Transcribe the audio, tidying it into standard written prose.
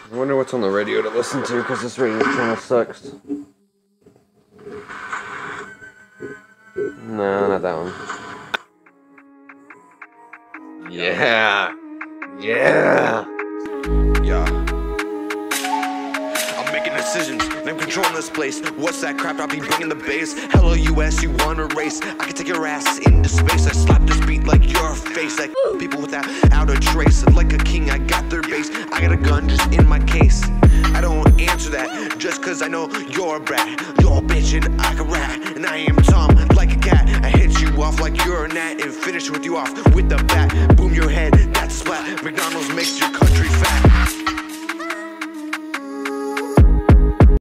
I wonder what's on the radio to listen to, because this radio channel sucks. No, not that one. Yeah! Yeah! Yeah. I'm making decisions, and I'm controlling this place. What's that crap? I'll be bringing the bass. Hello US, you wanna race? I can take your ass into space. I slap this beat like your face. Like people without a trace. Like a king, I got their base. I got a gun just in my case. I don't answer that just cause I know you're a brat. You're a bitch and I can rat. And I am Tom like a cat. I hit you off like you're a gnat and finish with you off with the bat. Boom your head, that's a splat. McDonald's makes your country fat.